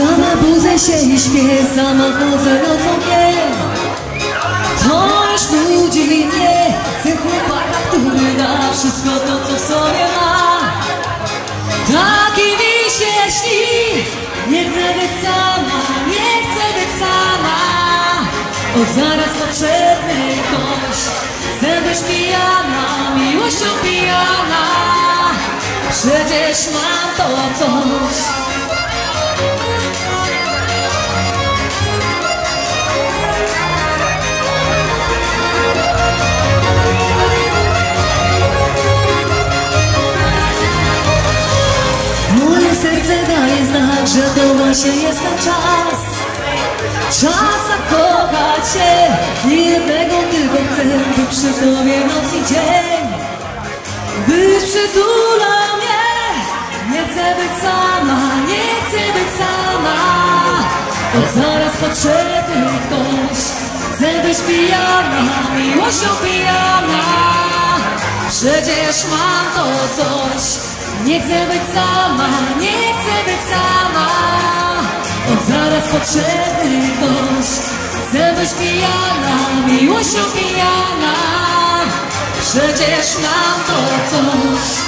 Sama budzę się i śpię, sama chodzę nocą wiem. To już nudzi mnie, chcę chłopaka, który da wszystko to, co w sobie ma. Taki mi się śni, nie chcę być sama, nie chcę być sama. Od zaraz potrzebny ktoś, chcę być pijana, miłością pijana. Przecież mam to coś. Moje serce daje znak, że to właśnie jest ten czas. Czas zakochać się, jednego tylko chcę, by przy tobie noc i dzień. Byś przytulał mnie, nie chcę być sama, nie chcę być sama. Od zaraz potrzebny ktoś, chcę być pijana, miłością pijana. Przecież mam to coś. Nie chcę być sama, nie chcę być sama. Od zaraz potrzebny ktoś, chcę być pijana, miłością pijana. Przecież mam to coś.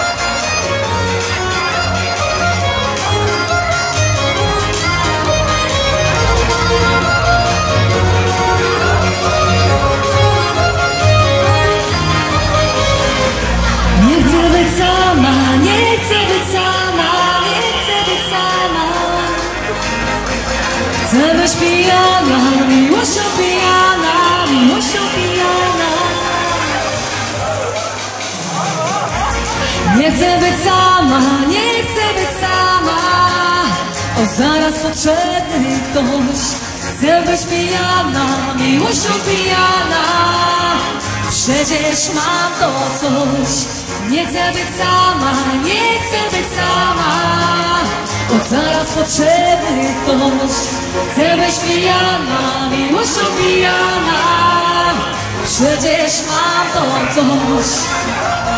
Nie chcę być sama, nie chcę być sama, nie chcę być sama. Chcę być pijana, miłością pijana, miłością pijana. Nie chcę być sama, nie chcę być sama. O zaraz potrzebny ktoś, chcę być pijana, miłością pijana. Przecież mam to coś. Nie chcę być sama, nie chcę być sama. Od zaraz potrzebny ktoś, chcę być pijana, miłością pijana. Przecież mam to coś.